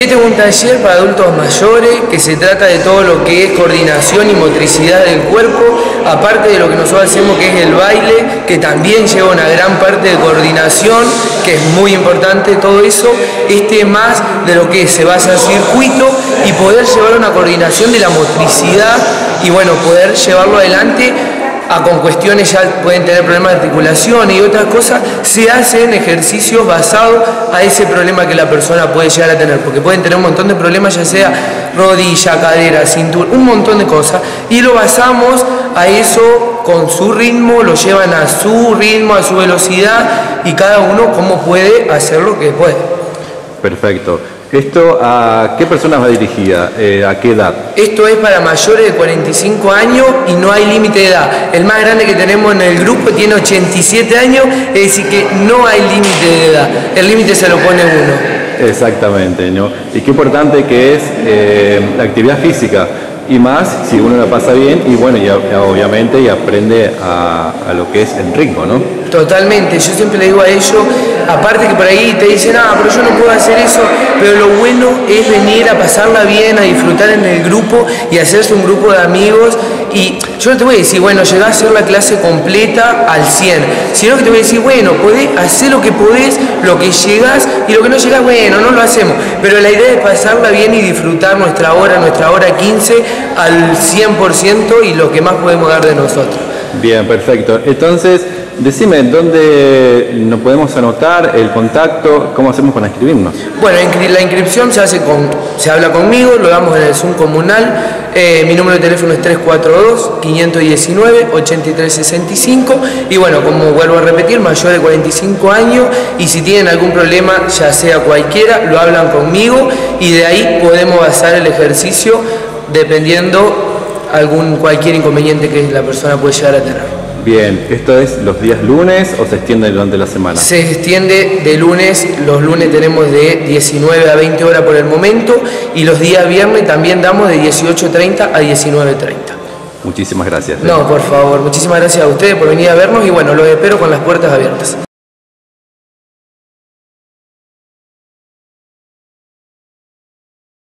Este es un taller para adultos mayores que se trata de todo lo que es coordinación y motricidad del cuerpo, aparte de lo que nosotros hacemos que es el baile, que también lleva una gran parte de coordinación, que es muy importante todo eso. Más de lo que se basa en circuito y poder llevar una coordinación de la motricidad y bueno, poder llevarlo adelante con cuestiones ya pueden tener problemas de articulación y otras cosas, se hacen ejercicios basados a ese problema que la persona puede llegar a tener, porque pueden tener un montón de problemas, ya sea rodilla, cadera, cintura, un montón de cosas, y lo basamos a eso con su ritmo, lo llevan a su ritmo, a su velocidad, y cada uno cómo puede hacer lo que puede. Perfecto. ¿Esto a qué personas va dirigida? ¿A qué edad? Esto es para mayores de 45 años y no hay límite de edad. El más grande que tenemos en el grupo tiene 87 años, es decir que no hay límite de edad. El límite se lo pone uno. Exactamente, ¿no? Y qué importante que es la actividad física. Y más si uno la pasa bien y bueno, y obviamente y aprende a lo que es el ritmo, ¿no? Totalmente, yo siempre le digo a ellos, aparte que por ahí te dicen, pero yo no puedo hacer eso, pero lo bueno es venir a pasarla bien, a disfrutar en el grupo y hacerse un grupo de amigos. Y yo no te voy a decir, bueno, llegá a hacer la clase completa al 100, sino que te voy a decir, bueno, podés hacer lo que podés, lo que llegás, y lo que no llegás, bueno, no lo hacemos. Pero la idea es pasarla bien y disfrutar nuestra hora 15 al 100% y lo que más podemos dar de nosotros. Bien, perfecto. Entonces, decime, ¿dónde nos podemos anotar el contacto? ¿Cómo hacemos para inscribirnos? Bueno, la inscripción se habla conmigo, lo damos en el Zoom comunal. Mi número de teléfono es 342-519-8365 y bueno, como vuelvo a repetir, mayor de 45 años y si tienen algún problema, ya sea cualquiera, lo hablan conmigo y de ahí podemos basar el ejercicio dependiendo cualquier inconveniente que la persona puede llegar a tener. Bien, ¿esto es los días lunes o se extiende durante la semana? Se extiende de lunes, los lunes tenemos de 19 a 20 horas por el momento y los días viernes también damos de 18:30 a 19:30. Muchísimas gracias. No, por favor, muchísimas gracias a ustedes por venir a vernos y bueno, los espero con las puertas abiertas.